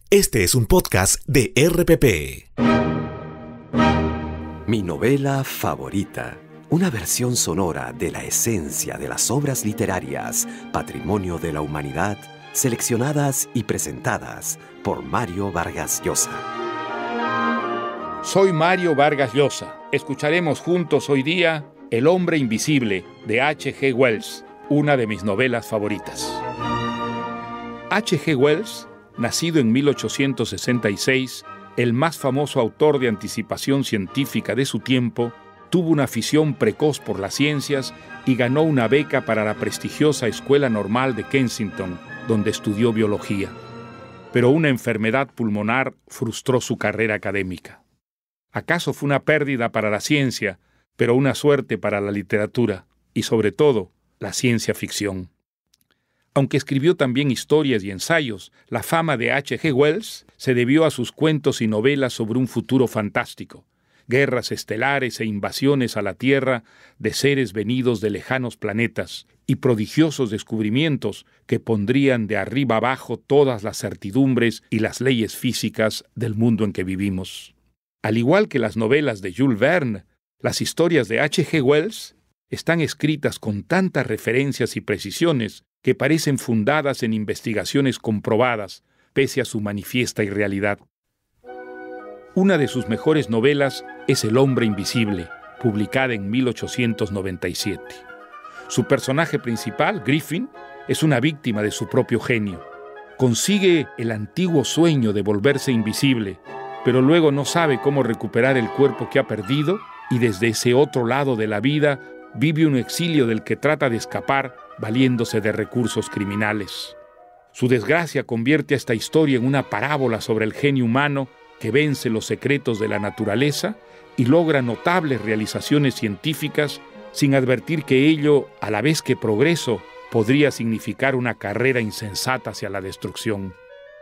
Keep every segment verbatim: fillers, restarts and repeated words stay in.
Este es un podcast de R P P. Mi novela favorita. Una versión sonora de la esencia de las obras literarias, patrimonio de la humanidad, seleccionadas y presentadas por Mario Vargas Llosa. Soy Mario Vargas Llosa. Escucharemos juntos hoy día El hombre invisible de H G Wells, una de mis novelas favoritas. H G Wells, nacido en mil ochocientos sesenta y seis, el más famoso autor de anticipación científica de su tiempo, tuvo una afición precoz por las ciencias y ganó una beca para la prestigiosa Escuela Normal de Kensington, donde estudió biología. Pero una enfermedad pulmonar frustró su carrera académica. Acaso fue una pérdida para la ciencia, pero una suerte para la literatura y, sobre todo, la ciencia ficción. Aunque escribió también historias y ensayos, la fama de H G Wells se debió a sus cuentos y novelas sobre un futuro fantástico, guerras estelares e invasiones a la Tierra de seres venidos de lejanos planetas y prodigiosos descubrimientos que pondrían de arriba abajo todas las certidumbres y las leyes físicas del mundo en que vivimos. Al igual que las novelas de Jules Verne, las historias de H G Wells están escritas con tantas referencias y precisiones que parecen fundadas en investigaciones comprobadas, pese a su manifiesta irrealidad. Una de sus mejores novelas es El hombre invisible, publicada en mil ochocientos noventa y siete. Su personaje principal, Griffin, es una víctima de su propio genio. Consigue el antiguo sueño de volverse invisible, pero luego no sabe cómo recuperar el cuerpo que ha perdido y desde ese otro lado de la vida vive un exilio del que trata de escapar valiéndose de recursos criminales. Su desgracia convierte a esta historia en una parábola sobre el genio humano que vence los secretos de la naturaleza y logra notables realizaciones científicas sin advertir que ello, a la vez que progreso, podría significar una carrera insensata hacia la destrucción.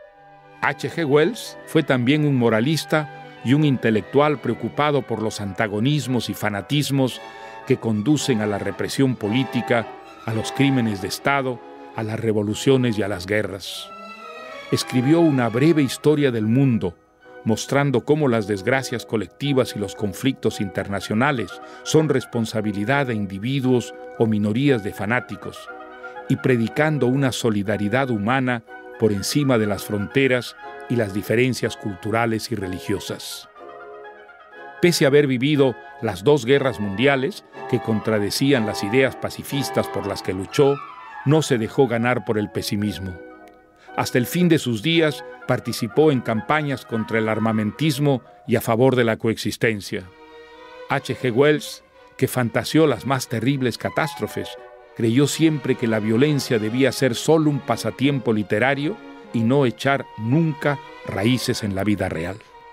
H G Wells fue también un moralista y un intelectual preocupado por los antagonismos y fanatismos que conducen a la represión política, a los crímenes de Estado, a las revoluciones y a las guerras. Escribió una breve historia del mundo, mostrando cómo las desgracias colectivas y los conflictos internacionales son responsabilidad de individuos o minorías de fanáticos, y predicando una solidaridad humana por encima de las fronteras y las diferencias culturales y religiosas. Pese a haber vivido las dos guerras mundiales que contradecían las ideas pacifistas por las que luchó, no se dejó ganar por el pesimismo. Hasta el fin de sus días participó en campañas contra el armamentismo y a favor de la coexistencia. H G Wells, que fantaseó las más terribles catástrofes, creyó siempre que la violencia debía ser solo un pasatiempo literario y no echar nunca raíces en la vida real.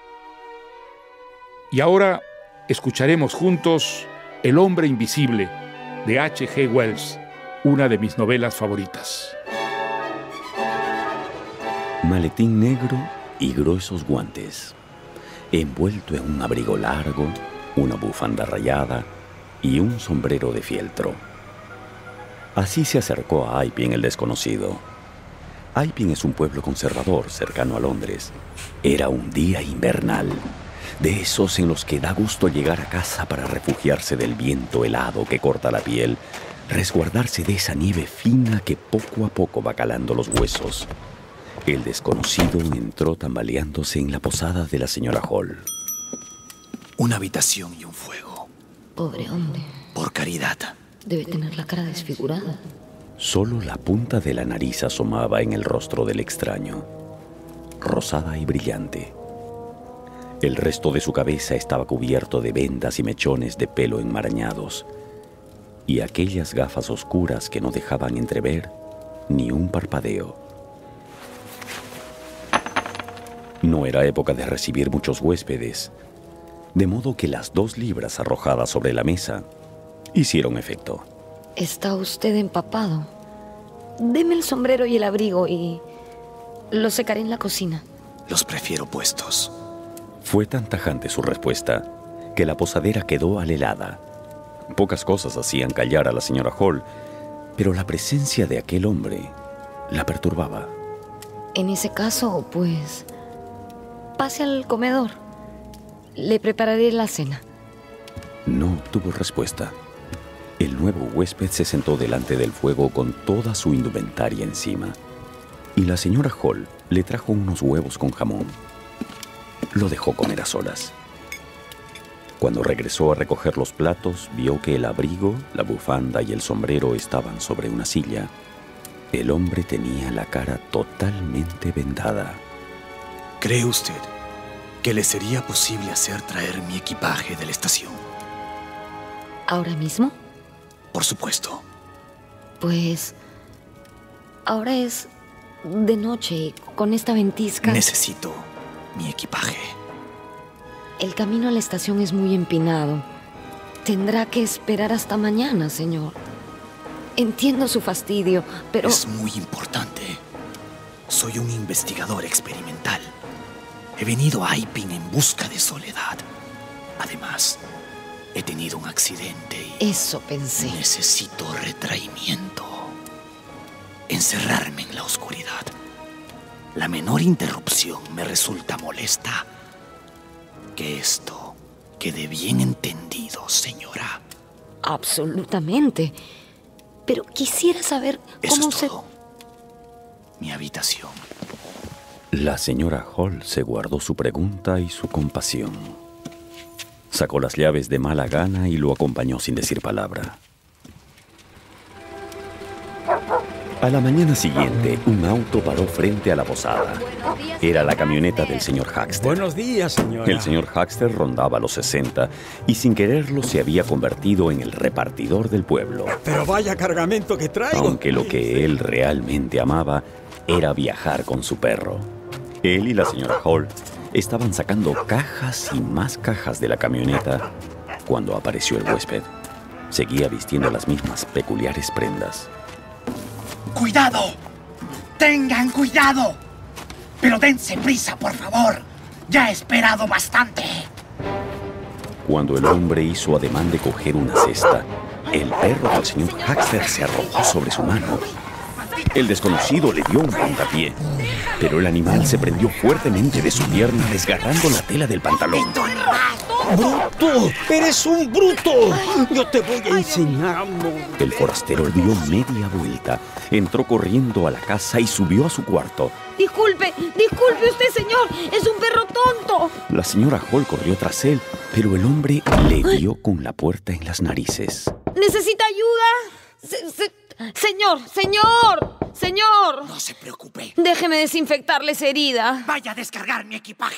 Y ahora escucharemos juntos El hombre invisible de H G Wells, una de mis novelas favoritas. Maletín negro y gruesos guantes, envuelto en un abrigo largo, una bufanda rayada y un sombrero de fieltro. Así se acercó a Iping el desconocido. Iping es un pueblo conservador cercano a Londres. Era un día invernal, de esos en los que da gusto llegar a casa para refugiarse del viento helado que corta la piel, resguardarse de esa nieve fina que poco a poco va calando los huesos. El desconocido entró tambaleándose en la posada de la señora Hall. Una habitación y un fuego. Pobre hombre. Por caridad. Debe tener la cara desfigurada. Solo la punta de la nariz asomaba en el rostro del extraño, rosada y brillante. El resto de su cabeza estaba cubierto de vendas y mechones de pelo enmarañados, y aquellas gafas oscuras que no dejaban entrever ni un parpadeo. No era época de recibir muchos huéspedes, de modo que las dos libras arrojadas sobre la mesa hicieron efecto. Está usted empapado. Deme el sombrero y el abrigo y lo secaré en la cocina. Los prefiero puestos. Fue tan tajante su respuesta que la posadera quedó alelada. Pocas cosas hacían callar a la señora Hall, pero la presencia de aquel hombre la perturbaba. En ese caso, pues, pase al comedor. Le prepararé la cena. No obtuvo respuesta. El nuevo huésped se sentó delante del fuego con toda su indumentaria encima. Y la señora Hall le trajo unos huevos con jamón. Lo dejó comer a solas. Cuando regresó a recoger los platos, vio que el abrigo, la bufanda y el sombrero estaban sobre una silla. El hombre tenía la cara totalmente vendada. ¿Cree usted que le sería posible hacer traer mi equipaje de la estación? ¿Ahora mismo? Por supuesto. Pues... ahora es de noche y con esta ventisca... Necesito mi equipaje. El camino a la estación es muy empinado. Tendrá que esperar hasta mañana, señor. Entiendo su fastidio, pero... Es muy importante. Soy un investigador experimental. He venido a Iping en busca de soledad. Además, he tenido un accidente y... Eso pensé. Necesito retraimiento. Encerrarme en la oscuridad. La menor interrupción me resulta molesta. Que esto quede bien entendido, señora. Absolutamente. Pero quisiera saber cómo Eso es se... todo. Mi habitación. La señora Hall se guardó su pregunta y su compasión. Sacó las llaves de mala gana y lo acompañó sin decir palabra. A la mañana siguiente, un auto paró frente a la posada. Era la camioneta del señor Haxter. Buenos días, señora. El señor Haxter rondaba los sesenta y sin quererlo se había convertido en el repartidor del pueblo. Pero vaya cargamento que traigo. Aunque lo que él realmente amaba era viajar con su perro. Él y la señora Hall estaban sacando cajas y más cajas de la camioneta cuando apareció el huésped. Seguía vistiendo las mismas peculiares prendas. ¡Cuidado! ¡Tengan cuidado! Pero dense prisa, por favor. Ya he esperado bastante. Cuando el hombre hizo ademán de coger una cesta, el perro del señor Haxter se arrojó sobre su mano. El desconocido le dio un puntapié, pero el animal se prendió fuertemente de su pierna, desgarrando la tela del pantalón. ¡Bruto! ¡Eres un bruto! Yo te voy a enseñar, amor. El forastero dio media vuelta, entró corriendo a la casa y subió a su cuarto. Disculpe, disculpe usted, señor. Es un perro tonto. La señora Hall corrió tras él, pero el hombre le dio con la puerta en las narices. ¿Necesita ayuda? Se- se- señor, señor, señor. No se preocupe. Déjeme desinfectarle esa herida. Vaya a descargar mi equipaje.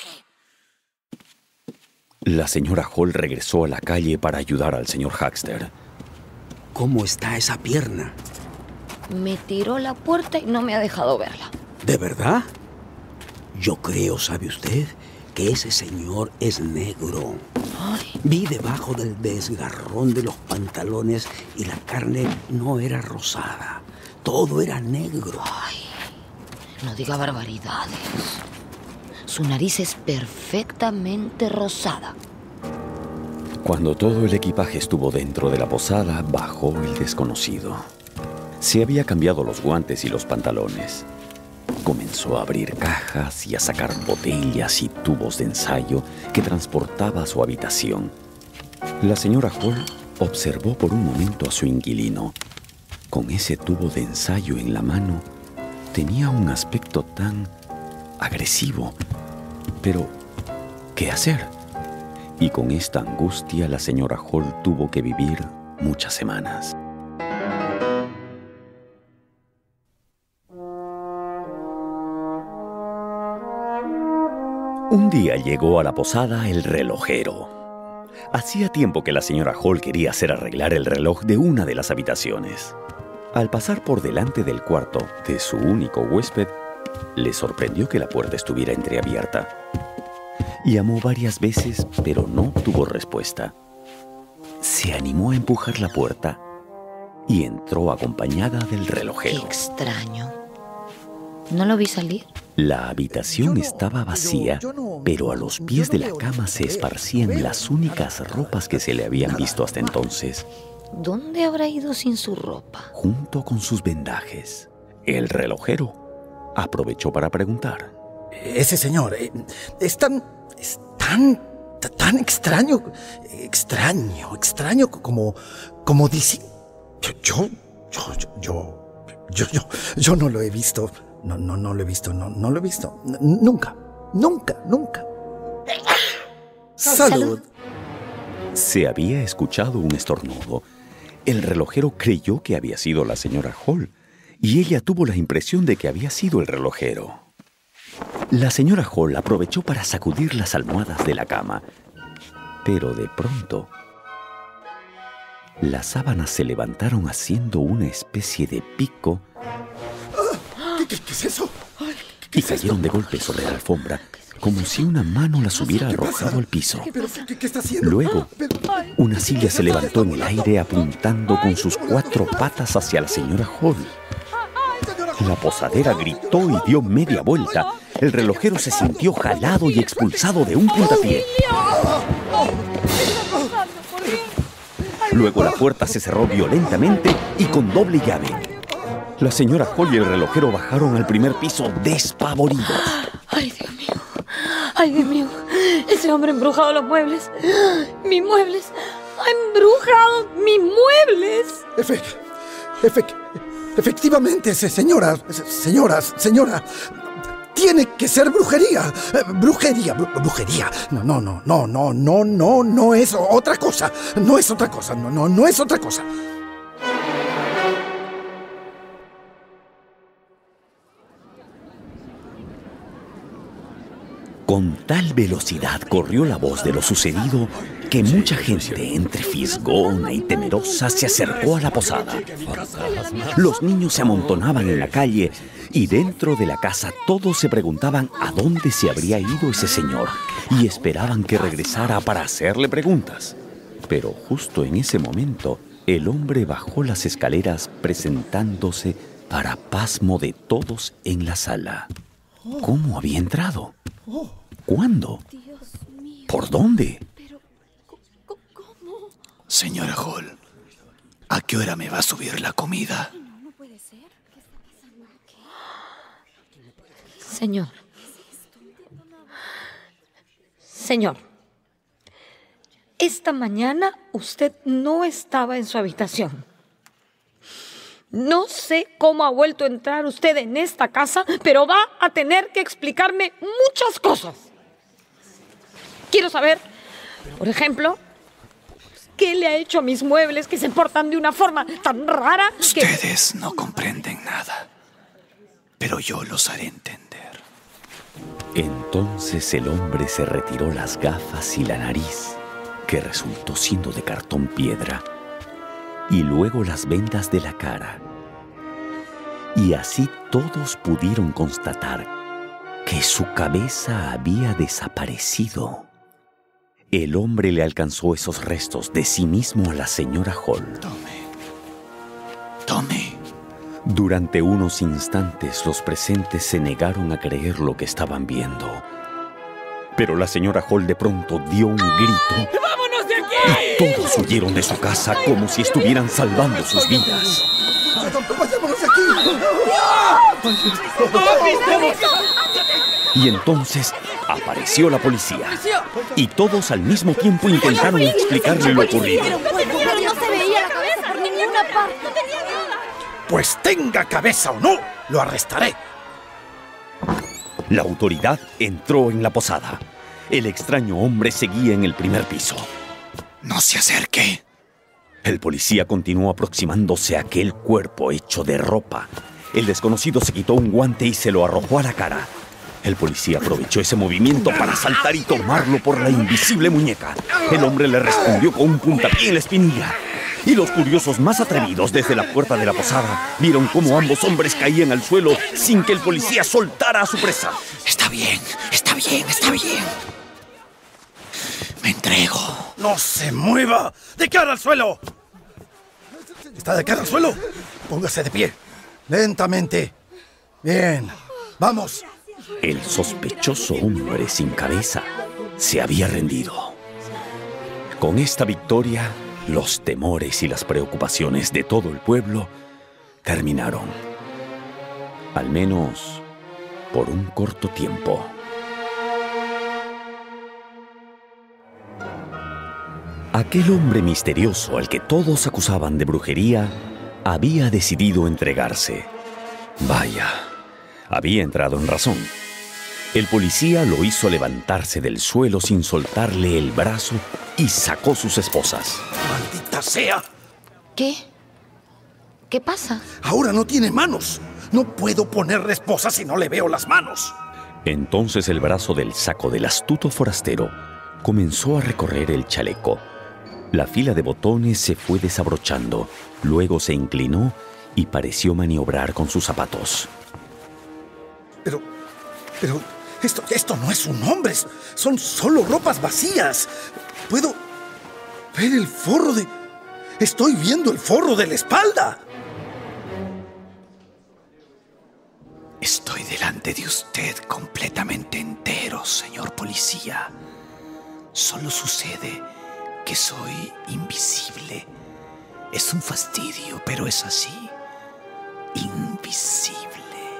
La señora Hall regresó a la calle para ayudar al señor Haxter. ¿Cómo está esa pierna? Me tiró la puerta y no me ha dejado verla. ¿De verdad? Yo creo, ¿sabe usted? Que ese señor es negro. Ay, Vi debajo del desgarrón de los pantalones y la carne no era rosada. Todo era negro. ay, no diga barbaridades. Su nariz es perfectamente rosada. Cuando todo el equipaje estuvo dentro de la posada, bajó el desconocido. Se había cambiado los guantes y los pantalones. Comenzó a abrir cajas y a sacar botellas y tubos de ensayo que transportaba a su habitación. La señora Hall observó por un momento a su inquilino. Con ese tubo de ensayo en la mano, tenía un aspecto tan agresivo. Pero, ¿qué hacer? Y con esta angustia la señora Hall tuvo que vivir muchas semanas. Un día llegó a la posada el relojero. Hacía tiempo que la señora Hall quería hacer arreglar el reloj de una de las habitaciones. Al pasar por delante del cuarto de su único huésped, le sorprendió que la puerta estuviera entreabierta. Llamó varias veces, pero no obtuvo respuesta. Se animó a empujar la puerta y entró acompañada del Qué relojero. extraño. ¿No lo vi salir? La habitación estaba vacía, pero a los pies de la cama se esparcían las únicas ropas que se le habían visto hasta entonces, ¿Dónde habrá ido sin su ropa? junto con sus vendajes. El relojero aprovechó para preguntar. ese señor eh, es tan... es tan... tan extraño, extraño, extraño como... como dice... Yo, yo, yo, yo, yo, yo, yo no lo he visto. No, no, no lo he visto, no, no lo he visto. N- nunca, nunca, nunca. ¡Salud! Se había escuchado un estornudo. El relojero creyó que había sido la señora Hall, y ella tuvo la impresión de que había sido el relojero. La señora Hall aprovechó para sacudir las almohadas de la cama, pero de pronto las sábanas se levantaron haciendo una especie de pico. ¿Qué, qué, qué es eso? Y cayeron de golpe sobre la alfombra, como si una mano las hubiera arrojado al piso. ¿Pero qué, qué está haciendo? Luego, una silla se levantó en el aire apuntando con sus cuatro patas hacia la señora Hall. La posadera gritó y dio media vuelta. El relojero se sintió jalado y expulsado de un puntapié. Luego la puerta se cerró violentamente y con doble llave. La señora Hall y el relojero bajaron al primer piso despavoridos. ¡Ay, Dios mío! ¡Ay, Dios mío! Ese hombre ha embrujado los muebles. ¡Mis muebles! ¡Ha embrujado mis muebles! Efe, efe, efectivamente, señora, señora, señora. Tiene que ser brujería. Brujería, bru- brujería. No, no, no, no, no, no, no, no es otra cosa. No es otra cosa. No, no, no es otra cosa. Con tal velocidad corrió la voz de lo sucedido que mucha gente, entre fisgona y temerosa, se acercó a la posada. Los niños se amontonaban en la calle y dentro de la casa todos se preguntaban a dónde se habría ido ese señor y esperaban que regresara para hacerle preguntas. Pero justo en ese momento, el hombre bajó las escaleras presentándose para pasmo de todos en la sala. ¿Cómo había entrado? ¿Cuándo? ¿Por dónde? Señora Hall, ¿a qué hora me va a subir la comida? Señor. Señor. Esta mañana usted no estaba en su habitación. No sé cómo ha vuelto a entrar usted en esta casa, pero va a tener que explicarme muchas cosas. Quiero saber, por ejemplo, ¿qué le ha hecho a mis muebles que se portan de una forma tan rara que... Ustedes no comprenden nada, pero yo los haré entender. Entonces el hombre se retiró las gafas y la nariz, que resultó siendo de cartón piedra, y luego las vendas de la cara. Y así todos pudieron constatar que su cabeza había desaparecido. El hombre le alcanzó esos restos de sí mismo a la señora Hall. Tome. Tome. Durante unos instantes los presentes se negaron a creer lo que estaban viendo. Pero la señora Hall de pronto dio un grito. ¡Vámonos de aquí! Y todos huyeron de su casa como si estuvieran salvando sus vidas. ¡Vayámonos de aquí! Y entonces apareció la policía. Y todos al mismo tiempo intentaron explicarle lo ocurrido. Pero no se veía la cabeza por ninguna parte. No tenía nada. Pues tenga cabeza o no, lo arrestaré. La autoridad entró en la posada. El extraño hombre seguía en el primer piso. No se acerque. El policía continuó aproximándose a aquel cuerpo hecho de ropa. El desconocido se quitó un guante y se lo arrojó a la cara. El policía aprovechó ese movimiento para saltar y tomarlo por la invisible muñeca. El hombre le respondió con un puntapié en la espinilla. Y los curiosos más atrevidos desde la puerta de la posada vieron cómo ambos hombres caían al suelo sin que el policía soltara a su presa. Está bien, está bien, está bien. Me entrego. ¡No se mueva! ¡De cara al suelo! ¿Está de cara al suelo? Póngase de pie. Lentamente. Bien. Vamos. El sospechoso hombre sin cabeza se había rendido. Con esta victoria, los temores y las preocupaciones de todo el pueblo terminaron. Al menos por un corto tiempo. Aquel hombre misterioso al que todos acusaban de brujería había decidido entregarse. Vaya, había entrado en razón. El policía lo hizo levantarse del suelo sin soltarle el brazo y sacó sus esposas. ¡Maldita sea! ¿Qué? ¿Qué pasa? Ahora no tiene manos. No puedo ponerle esposa si no le veo las manos. Entonces el brazo del saco del astuto forastero comenzó a recorrer el chaleco. La fila de botones se fue desabrochando. Luego se inclinó y pareció maniobrar con sus zapatos. Pero... pero... Esto, esto no es un hombre. Son solo ropas vacías. Puedo ver el forro de... Estoy viendo el forro de la espalda. Estoy delante de usted completamente entero, señor policía. Solo sucede que soy invisible. Es un fastidio, pero es así. Invisible.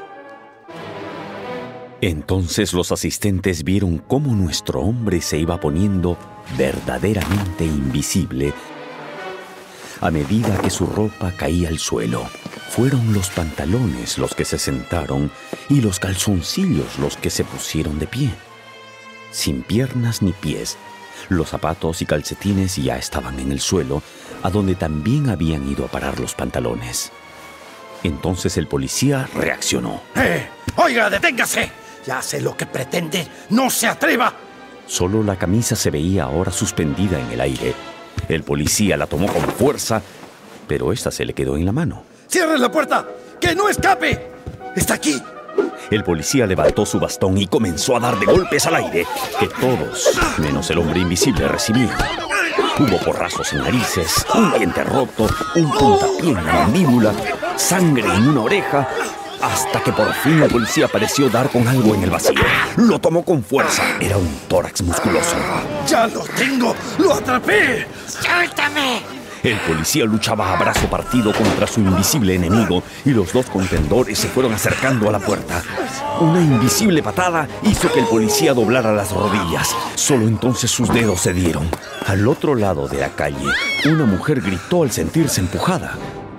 Entonces los asistentes vieron cómo nuestro hombre se iba poniendo verdaderamente invisible a medida que su ropa caía al suelo. Fueron los pantalones los que se sentaron y los calzoncillos los que se pusieron de pie. Sin piernas ni pies, los zapatos y calcetines ya estaban en el suelo, a donde también habían ido a parar los pantalones. Entonces el policía reaccionó. ¡Eh! ¡Oiga, deténgase! Ya sé lo que pretende. ¡No se atreva! Solo la camisa se veía ahora suspendida en el aire. El policía la tomó con fuerza, pero esta se le quedó en la mano. ¡Cierre la puerta! ¡Que no escape! ¡Está aquí! El policía levantó su bastón y comenzó a dar de golpes al aire, que todos, menos el hombre invisible, recibían. Hubo porrazos en narices, un diente roto, un puntapié en la mandíbula, sangre en una oreja, hasta que por fin el policía pareció dar con algo en el vacío. Lo tomó con fuerza. Era un tórax musculoso. ¡Ya lo tengo! ¡Lo atrapé! ¡Suéltame! El policía luchaba a brazo partido contra su invisible enemigo y los dos contendores se fueron acercando a la puerta. Una invisible patada hizo que el policía doblara las rodillas. Solo entonces sus dedos cedieron. Al otro lado de la calle, una mujer gritó al sentirse empujada.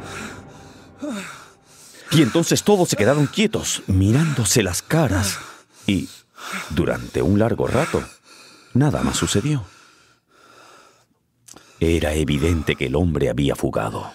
Y entonces todos se quedaron quietos, mirándose las caras. Y durante un largo rato, nada más sucedió. Era evidente que el hombre había fugado.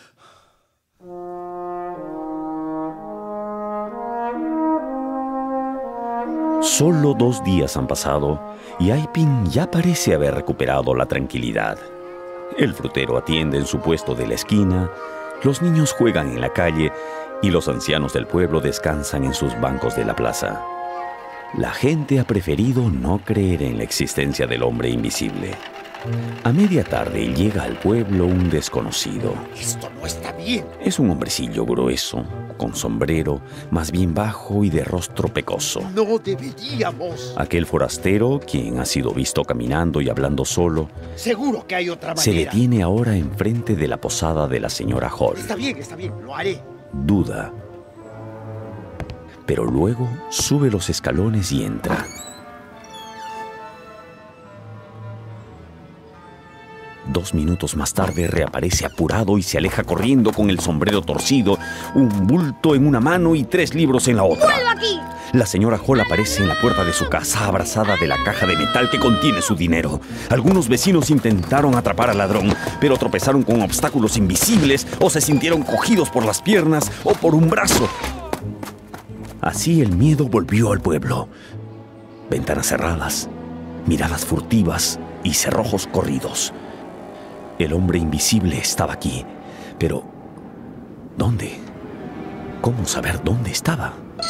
Solo dos días han pasado y Aipin ya parece haber recuperado la tranquilidad. El frutero atiende en su puesto de la esquina, los niños juegan en la calle y los ancianos del pueblo descansan en sus bancos de la plaza. La gente ha preferido no creer en la existencia del hombre invisible. A media tarde llega al pueblo un desconocido. Esto no está bien. Es un hombrecillo grueso, con sombrero, más bien bajo y de rostro pecoso. No deberíamos. Aquel forastero, quien ha sido visto caminando y hablando solo, Seguro que hay otra manera. se detiene ahora enfrente de la posada de la señora Hall. Está bien, está bien, lo haré. Duda. Pero luego sube los escalones y entra. Dos minutos más tarde reaparece apurado y se aleja corriendo con el sombrero torcido, un bulto en una mano y tres libros en la otra. ¡Vuelva aquí! La señora Hall aparece en la puerta de su casa abrazada de la caja de metal que contiene su dinero. Algunos vecinos intentaron atrapar al ladrón, pero tropezaron con obstáculos invisibles o se sintieron cogidos por las piernas o por un brazo. Así el miedo volvió al pueblo. Ventanas cerradas, miradas furtivas y cerrojos corridos. El hombre invisible estaba aquí, pero ¿dónde? ¿Cómo saber dónde estaba?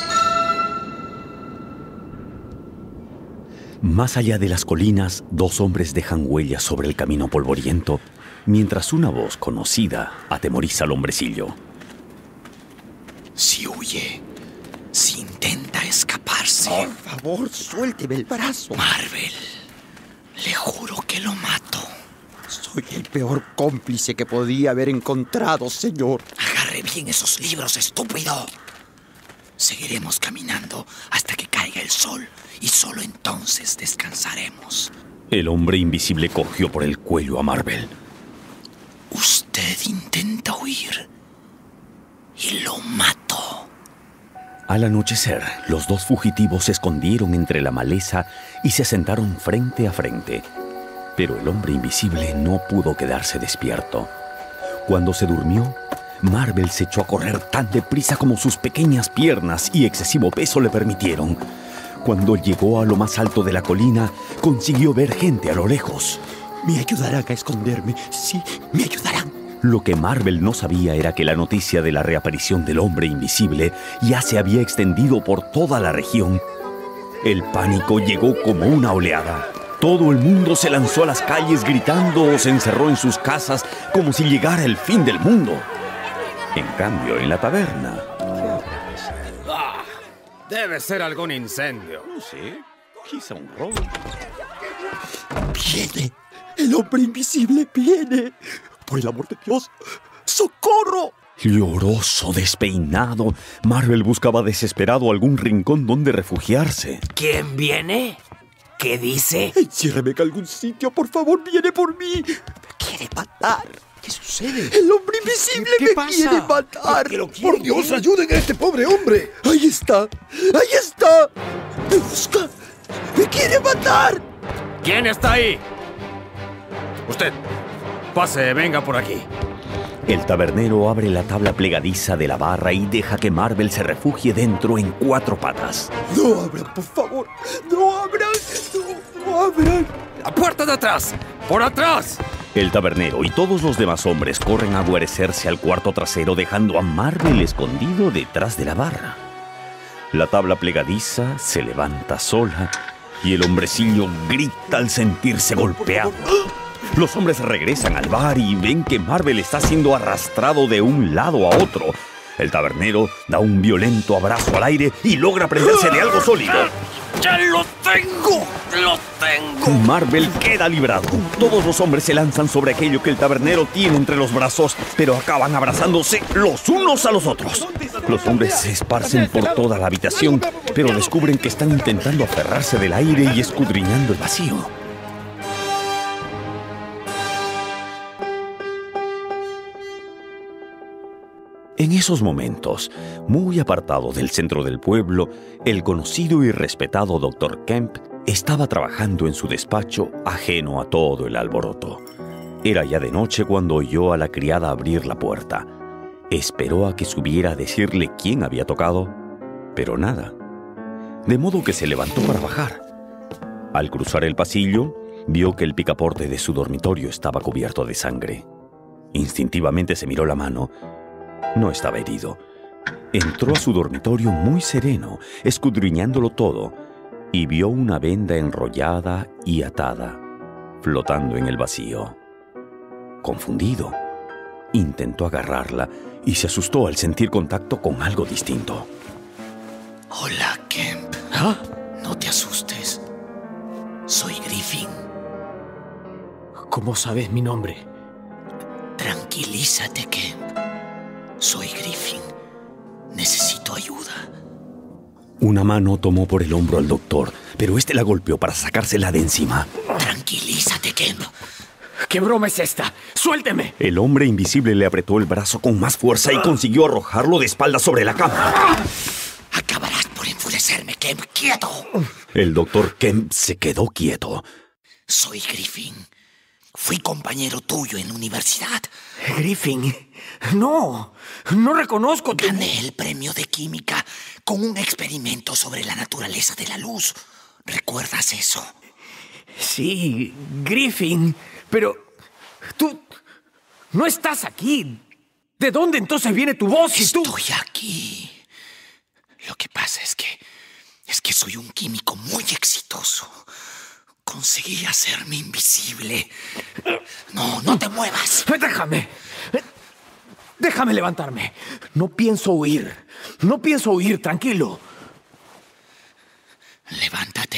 Más allá de las colinas, dos hombres dejan huellas sobre el camino polvoriento, mientras una voz conocida atemoriza al hombrecillo. Si huye, si intenta escaparse... Por favor, suélteme el brazo. Marvel, le juro que lo mato. Soy el peor cómplice que podía haber encontrado, señor. Agarre bien esos libros, estúpido. Seguiremos caminando hasta que caiga el sol y solo entonces descansaremos. El hombre invisible cogió por el cuello a Marvel. Usted intenta huir y lo mato. Al anochecer, los dos fugitivos se escondieron entre la maleza y se sentaron frente a frente. Pero el hombre invisible no pudo quedarse despierto. Cuando se durmió, Marvel se echó a correr tan deprisa como sus pequeñas piernas y excesivo peso le permitieron. Cuando llegó a lo más alto de la colina, consiguió ver gente a lo lejos. Me ayudarán a esconderme. Sí, me ayudarán. Lo que Marvel no sabía era que la noticia de la reaparición del hombre invisible ya se había extendido por toda la región. El pánico llegó como una oleada. Todo el mundo se lanzó a las calles gritando o se encerró en sus casas como si llegara el fin del mundo. En cambio, en la taberna... Ah, debe ser algún incendio. No sé, quizá un robo. ¡Viene! ¡El hombre invisible viene! ¡Por el amor de Dios! ¡Socorro! Lloroso, despeinado, Marvel buscaba desesperado algún rincón donde refugiarse. ¿Quién viene? ¿Qué dice? Enciérreme en algún sitio, por favor, viene por mí. Me quiere matar. ¿Qué sucede? El hombre invisible ¿Qué, qué me pasa? quiere matar. ¿Qué lo quiere? Por Dios, ayuden a este pobre hombre. Ahí está, ahí está. Me busca, me quiere matar. ¿Quién está ahí? Usted, pase, venga por aquí. El tabernero abre la tabla plegadiza de la barra y deja que Marvel se refugie dentro en cuatro patas. No abran, por favor. No abran, no, no abran. ¡La puerta de atrás! ¡Por atrás! El tabernero y todos los demás hombres corren a guarecerse al cuarto trasero, dejando a Marvel escondido detrás de la barra. La tabla plegadiza se levanta sola y el hombrecillo grita al sentirse golpeado. Los hombres regresan al bar y ven que Marvel está siendo arrastrado de un lado a otro. El tabernero da un violento abrazo al aire y logra prenderse de algo sólido. ¡Ya lo tengo! ¡Lo tengo! Marvel queda librado. Todos los hombres se lanzan sobre aquello que el tabernero tiene entre los brazos, pero acaban abrazándose los unos a los otros. Los hombres se esparcen por toda la habitación, pero descubren que están intentando aferrarse del aire y escudriñando el vacío. En esos momentos, muy apartado del centro del pueblo, el conocido y respetado doctor Kemp estaba trabajando en su despacho, ajeno a todo el alboroto. Era ya de noche cuando oyó a la criada abrir la puerta. Esperó a que subiera a decirle quién había tocado, pero nada. De modo que se levantó para bajar. Al cruzar el pasillo, vio que el picaporte de su dormitorio estaba cubierto de sangre. Instintivamente se miró la mano. No estaba herido. Entró a su dormitorio muy sereno, escudriñándolo todo, y vio una venda enrollada y atada, flotando en el vacío. Confundido, intentó agarrarla y se asustó al sentir contacto con algo distinto. Hola, Kemp. ¿Ah? No te asustes. Soy Griffin. ¿Cómo sabes mi nombre? Tranquilízate, Kemp. Soy Griffin. Necesito ayuda. Una mano tomó por el hombro al doctor, pero este la golpeó para sacársela de encima. Tranquilízate, Kemp. ¿Qué broma es esta? ¡Suélteme! El hombre invisible le apretó el brazo con más fuerza y consiguió arrojarlo de espaldas sobre la cama. Acabarás por enfurecerme, Kemp. ¡Quieto! El doctor Kemp se quedó quieto. Soy Griffin. Fui compañero tuyo en la universidad. Griffin, no, no reconozco tu... Gané el premio de química con un experimento sobre la naturaleza de la luz. ¿Recuerdas eso? Sí, Griffin, pero tú no estás aquí. ¿De dónde entonces viene tu voz? Estoy tú... aquí. Lo que pasa es que es que soy un químico muy exitoso. Conseguí hacerme invisible. No, no te muevas. Déjame. Déjame levantarme. No pienso huir. No pienso huir, tranquilo. Levántate.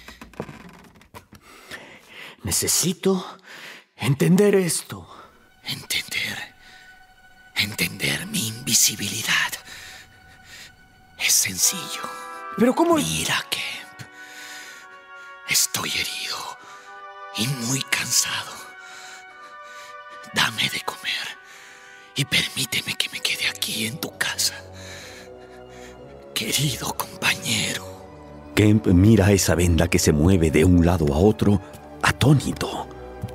Necesito entender esto. Entender. Entender mi invisibilidad. Es sencillo. Pero ¿cómo? Mira que... Estoy herido y muy cansado. Dame de comer y permíteme que me quede aquí en tu casa. Querido compañero. Kemp mira esa venda que se mueve de un lado a otro, atónito.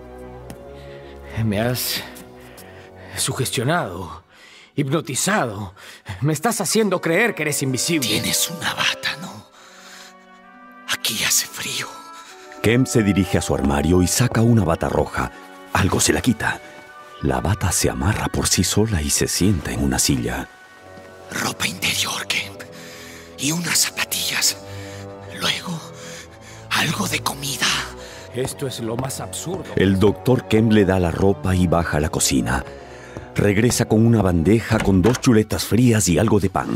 Me has sugestionado, hipnotizado. Me estás haciendo creer que eres invisible. Tienes una bata, ¿no? Aquí hace frío. Kemp se dirige a su armario y saca una bata roja. Algo se la quita. La bata se amarra por sí sola y se sienta en una silla. Ropa interior, Kemp. Y unas zapatillas. Luego, algo de comida. Esto es lo más absurdo. El doctor Kemp le da la ropa y baja a la cocina. Regresa con una bandeja con dos chuletas frías y algo de pan.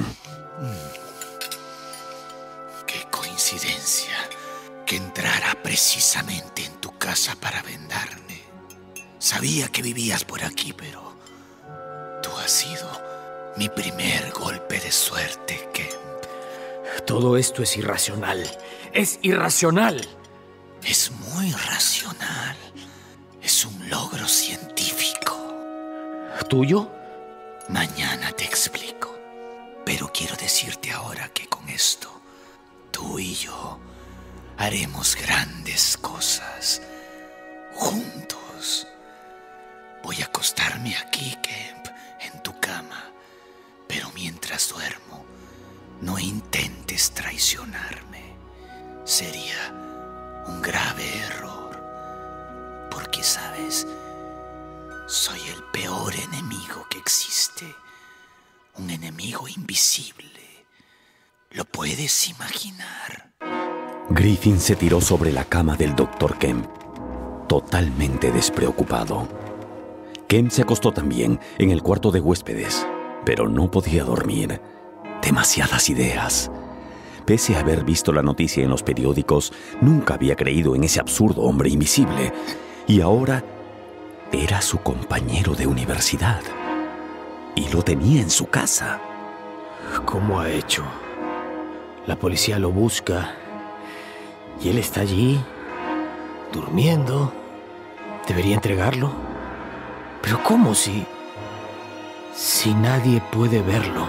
Qué coincidencia que entrara precisamente en tu casa para vendarme. Sabía que vivías por aquí, pero tú has sido mi primer golpe de suerte, Kemp. Todo esto es irracional. ¡Es irracional! Es muy racional. Es un logro científico. ¿Tuyo? Mañana te explico. Pero quiero decirte ahora que con esto, tú y yo haremos grandes cosas juntos. Voy a acostarme aquí, Kemp, en tu cama. Pero mientras duermo, no intentes traicionarme. Sería un grave error. Porque, ¿sabes? Soy el peor enemigo que existe. Un enemigo invisible. ¿Lo puedes imaginar? Griffin se tiró sobre la cama del doctor Kemp, totalmente despreocupado. Kemp se acostó también en el cuarto de huéspedes, pero no podía dormir. Demasiadas ideas. Pese a haber visto la noticia en los periódicos, nunca había creído en ese absurdo hombre invisible. Y ahora era su compañero de universidad. Y lo tenía en su casa. ¿Cómo ha hecho? La policía lo busca. Y él está allí, durmiendo. ¿Debería entregarlo? ¿Pero cómo si... si nadie puede verlo?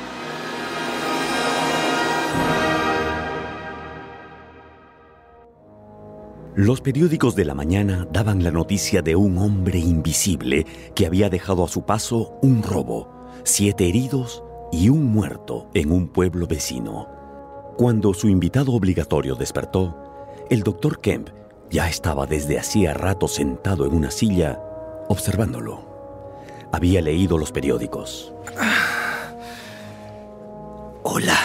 Los periódicos de la mañana daban la noticia de un hombre invisible que había dejado a su paso un robo, siete heridos y un muerto en un pueblo vecino. Cuando su invitado obligatorio despertó, el doctor Kemp ya estaba desde hacía rato sentado en una silla, observándolo. Había leído los periódicos. Hola.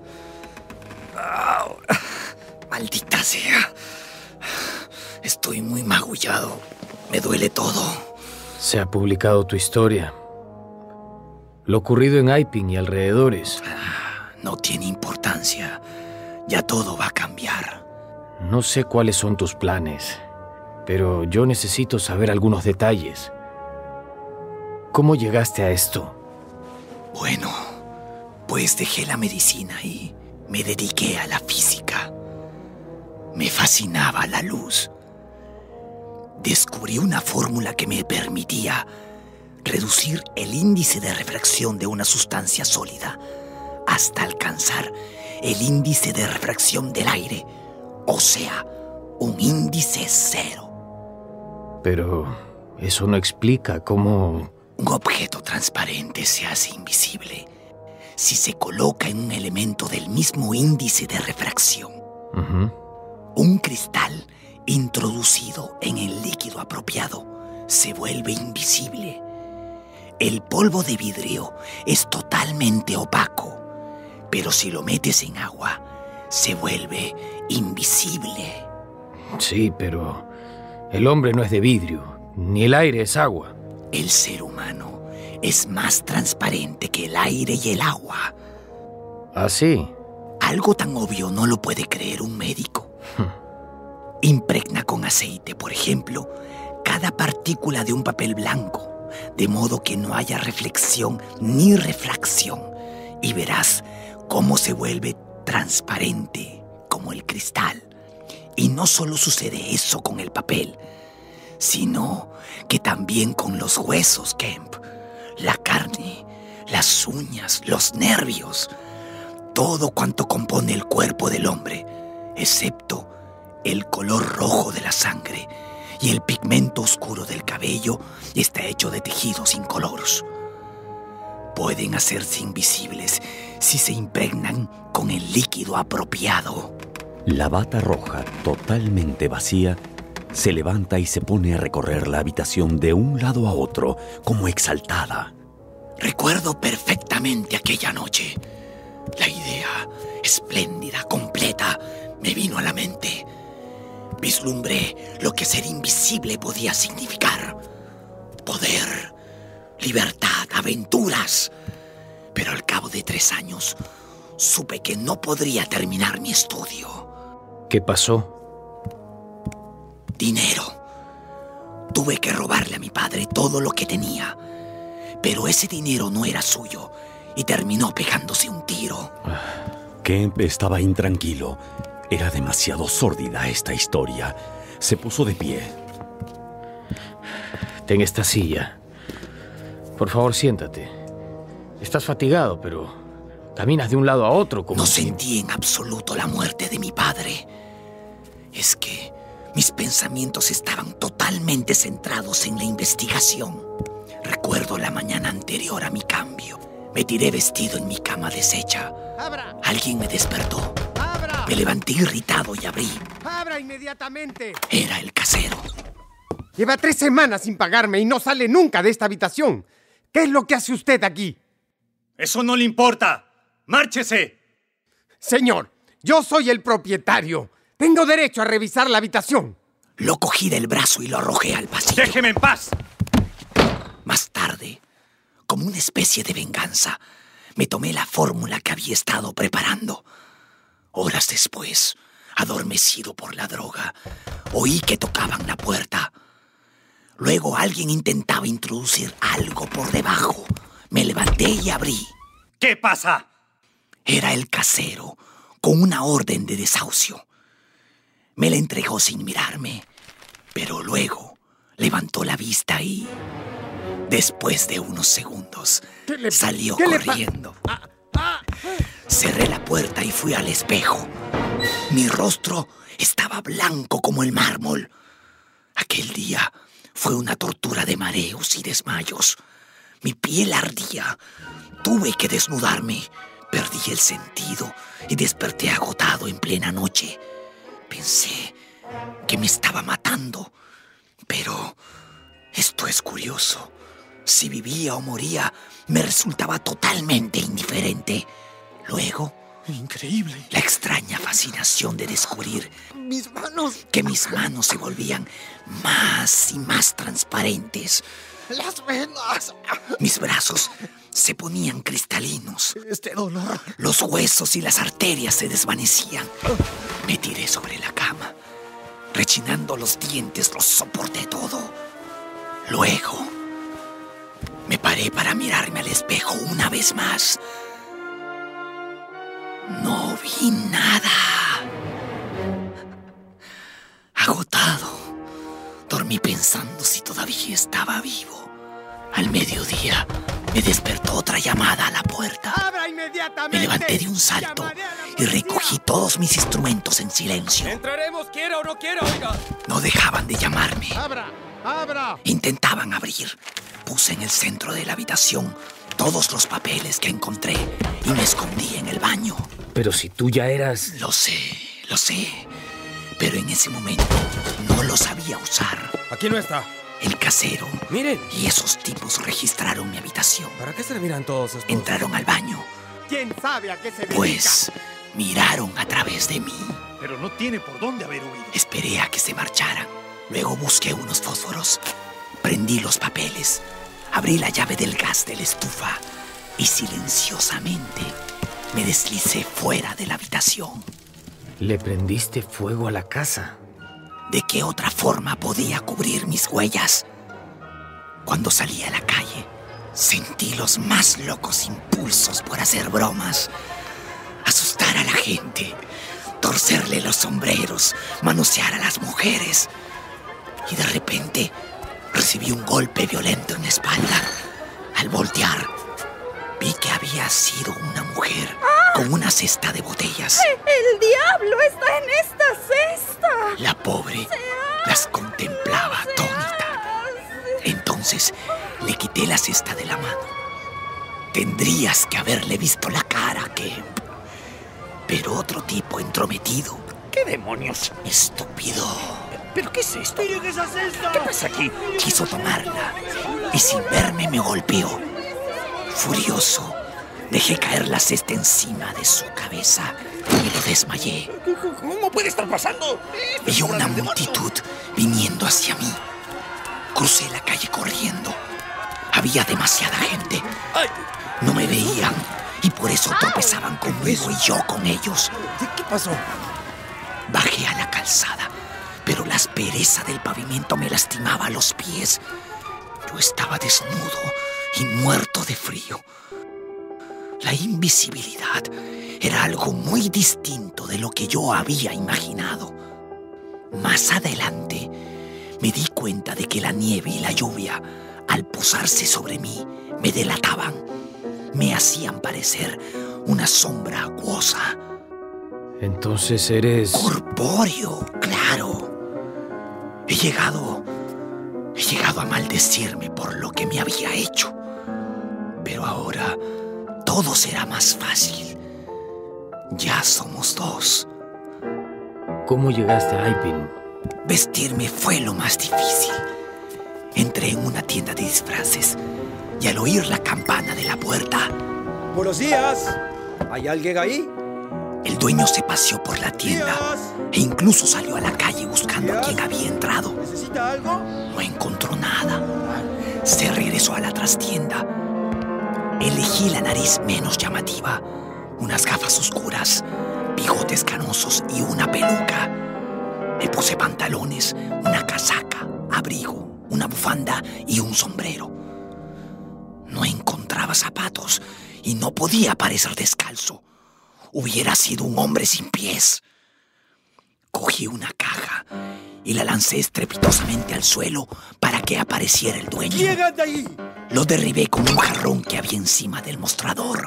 Oh, maldita sea. Estoy muy magullado. Me duele todo. Se ha publicado tu historia. Lo ocurrido en Iping y alrededores. No tiene importancia. Ya todo va a cambiar. No sé cuáles son tus planes, pero yo necesito saber algunos detalles. ¿Cómo llegaste a esto? Bueno, pues dejé la medicina y me dediqué a la física. Me fascinaba la luz. Descubrí una fórmula que me permitía reducir el índice de refracción de una sustancia sólida hasta alcanzar el índice de refracción del aire, o sea, un índice cero. Pero eso no explica cómo... Un objeto transparente se hace invisible si se coloca en un elemento del mismo índice de refracción. Uh-huh. Un cristal introducido en el líquido apropiado se vuelve invisible. El polvo de vidrio es totalmente opaco, pero si lo metes en agua, se vuelve invisible. Sí, pero el hombre no es de vidrio, ni el aire es agua. El ser humano es más transparente que el aire y el agua. ¿Ah, sí? Algo tan obvio no lo puede creer un médico. Impregna con aceite, por ejemplo, cada partícula de un papel blanco, de modo que no haya reflexión ni refracción, y verás cómo se vuelve transparente como el cristal. Y no solo sucede eso con el papel, sino que también con los huesos, Kemp. La carne, las uñas, los nervios. Todo cuanto compone el cuerpo del hombre, excepto el color rojo de la sangre y el pigmento oscuro del cabello, está hecho de tejidos incoloros. Pueden hacerse invisibles si se impregnan con el líquido apropiado. La bata roja, totalmente vacía, se levanta y se pone a recorrer la habitación de un lado a otro, como exaltada. Recuerdo perfectamente aquella noche. La idea, espléndida, completa, me vino a la mente. Vislumbré lo que ser invisible podía significar. Poder, libertad, aventuras. Pero al cabo de tres años, supe que no podría terminar mi estudio. ¿Qué pasó? Dinero. Tuve que robarle a mi padre todo lo que tenía. Pero ese dinero no era suyo y terminó pegándose un tiro. Kemp estaba intranquilo. Era demasiado sórdida esta historia. Se puso de pie. Ten esta silla. Por favor, siéntate. Estás fatigado, pero caminas de un lado a otro como No si... sentí en absoluto la muerte de mi padre. Es que mis pensamientos estaban totalmente centrados en la investigación. Recuerdo la mañana anterior a mi cambio. Me tiré vestido en mi cama deshecha. ¡Abra! Alguien me despertó. ¡Abra! Me levanté irritado y abrí. ¡Abra inmediatamente! Era el casero. Lleva tres semanas sin pagarme y no sale nunca de esta habitación. ¿Qué es lo que hace usted aquí? ¡Eso no le importa! ¡Márchese! Señor, yo soy el propietario. Tengo derecho a revisar la habitación. Lo cogí del brazo y lo arrojé al pasillo. ¡Déjeme en paz! Más tarde, como una especie de venganza, me tomé la fórmula que había estado preparando. Horas después, adormecido por la droga, oí que tocaban la puerta. Luego alguien intentaba introducir algo por debajo. Me levanté y abrí. ¿Qué pasa? Era el casero, con una orden de desahucio. Me la entregó sin mirarme, pero luego levantó la vista y... Después de unos segundos, salió corriendo. Cerré la puerta y fui al espejo. Mi rostro estaba blanco como el mármol. Aquel día fue una tortura de mareos y desmayos. Mi piel ardía. Tuve que desnudarme. Perdí el sentido y desperté agotado en plena noche. Pensé que me estaba matando. Pero esto es curioso. Si vivía o moría, me resultaba totalmente indiferente. Luego, increíble, la extraña fascinación de descubrir mis manos, que mis manos se volvían más y más transparentes. Las venas. Mis brazos se ponían cristalinos. Este dolor. Los huesos y las arterias se desvanecían. Me tiré sobre la cama. Rechinando los dientes, los soporté todo. Luego... me paré para mirarme al espejo una vez más. No vi nada. Agotado, dormí pensando si todavía estaba vivo. Al mediodía, me despertó otra llamada a la puerta. ¡Abra inmediatamente! Me levanté de un salto y recogí todos mis instrumentos en silencio. ¡Entraremos, quiera o no quiera, oiga! No dejaban de llamarme. ¡Abra! ¡Abra! Intentaban abrir. Puse en el centro de la habitación todos los papeles que encontré y me escondí en el baño. Pero si tú ya eras... Lo sé, lo sé. Pero en ese momento no lo sabía usar. Aquí no está. El casero. Miren. Y esos tipos registraron mi habitación. ¿Para qué servirán todos estos? Entraron al baño. ¿Quién sabe a qué se dedica? Pues miraron a través de mí. Pero no tiene por dónde haber huido. Esperé a que se marcharan. Luego busqué unos fósforos. Prendí los papeles. Abrí la llave del gas de la estufa y silenciosamente me deslicé fuera de la habitación. ¿Le prendiste fuego a la casa? ¿De qué otra forma podía cubrir mis huellas? Cuando salí a la calle, sentí los más locos impulsos por hacer bromas, asustar a la gente, torcerle los sombreros, manosear a las mujeres. Y de repente recibí un golpe violento en la espalda. Al voltear, vi que había sido una mujer con una cesta de botellas. ¡El diablo está en esta cesta! La pobre las contemplaba atónita. Entonces le quité la cesta de la mano. Tendrías que haberle visto la cara, Kemp. Pero otro tipo entrometido. ¿Qué demonios? Estúpido. ¿Pero qué es esto? ¿Qué es esa cesta? ¿Qué pasa aquí? Quiso tomarla y sin verme me golpeó. Furioso, dejé caer la cesta encima de su cabeza y lo desmayé. ¿Cómo puede estar pasando? Vi una multitud viniendo hacia mí. Crucé la calle corriendo. Había demasiada gente. No me veían y por eso tropezaban conmigo y yo con ellos. ¿Qué pasó? Bajé a la calzada, pero la aspereza del pavimento me lastimaba los pies. Yo estaba desnudo y muerto de frío. La invisibilidad era algo muy distinto de lo que yo había imaginado. Más adelante, me di cuenta de que la nieve y la lluvia, al posarse sobre mí, me delataban. Me hacían parecer una sombra acuosa. Entonces eres... corpóreo, claro. He llegado... He llegado a maldecirme por lo que me había hecho. Pero ahora todo será más fácil. Ya somos dos. ¿Cómo llegaste a Iping? Vestirme fue lo más difícil. Entré en una tienda de disfraces y al oír la campana de la puerta... Buenos días. ¿Hay alguien ahí? El dueño se paseó por la tienda e incluso salió a la calle buscando a quien había entrado. ¿Necesita algo? No encontró nada. Se regresó a la trastienda. Elegí la nariz menos llamativa, unas gafas oscuras, bigotes canosos y una peluca. Me puse pantalones, una casaca, abrigo, una bufanda y un sombrero. No encontraba zapatos y no podía parecer descalzo. Hubiera sido un hombre sin pies. Cogí una caja y la lancé estrepitosamente al suelo para que apareciera el dueño. ¿Quién anda ahí? Lo derribé con un jarrón que había encima del mostrador.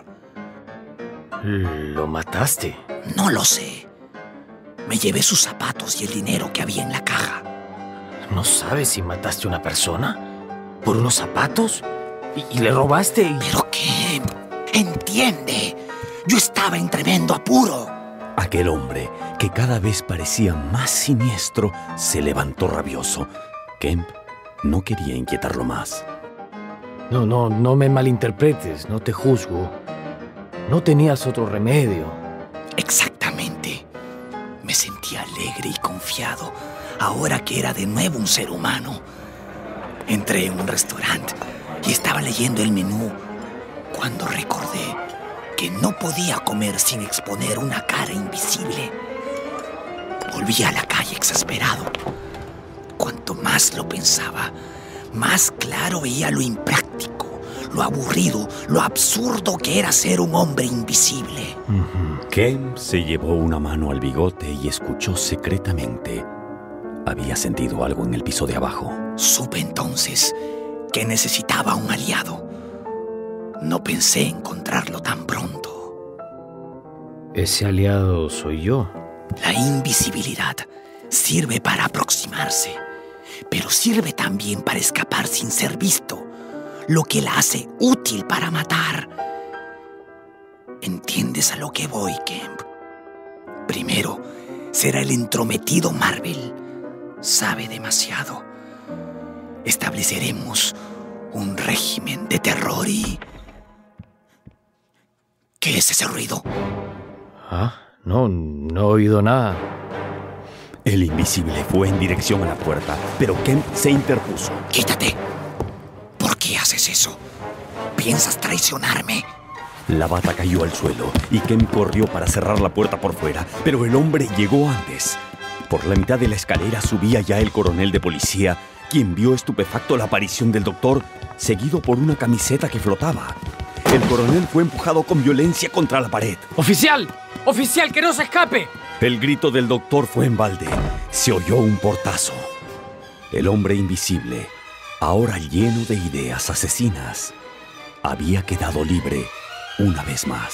¿Lo mataste? No lo sé. Me llevé sus zapatos y el dinero que había en la caja. ¿No sabes si mataste a una persona? ¿Por unos zapatos? ¿Y, y le robaste? Y... ¿Pero qué? Entiende. Yo estaba en tremendo apuro. Aquel hombre, que cada vez parecía más siniestro, se levantó rabioso. Kemp no quería inquietarlo más. No, no, no me malinterpretes, no te juzgo. No tenías otro remedio. Exactamente. Me sentía alegre y confiado, ahora que era de nuevo un ser humano. Entré en un restaurante y estaba leyendo el menú cuando recordé que no podía comer sin exponer una cara invisible. Volví a la calle exasperado. Cuanto más lo pensaba, más claro veía lo impráctico, lo aburrido, lo absurdo que era ser un hombre invisible. Uh-huh. Kemp se llevó una mano al bigote y escuchó secretamente. Había sentido algo en el piso de abajo. Supe entonces que necesitaba un aliado. No pensé encontrarlo tan pronto. Ese aliado soy yo. La invisibilidad sirve para aproximarse, pero sirve también para escapar sin ser visto, lo que la hace útil para matar. ¿Entiendes a lo que voy, Kemp? Primero, será el entrometido Marvel. Sabe demasiado. Estableceremos un régimen de terror y... ¿Qué es ese ruido? Ah, no, no he oído nada. El invisible fue en dirección a la puerta, pero Kemp se interpuso. ¡Quítate! ¿Por qué haces eso? ¿Piensas traicionarme? La bata cayó al suelo y Kemp corrió para cerrar la puerta por fuera, pero el hombre llegó antes. Por la mitad de la escalera subía ya el coronel de policía, quien vio estupefacto la aparición del doctor, seguido por una camiseta que flotaba. El coronel fue empujado con violencia contra la pared. ¡Oficial! ¡Oficial, que no se escape! El grito del doctor fue en balde. Se oyó un portazo. El hombre invisible, ahora lleno de ideas asesinas, había quedado libre una vez más.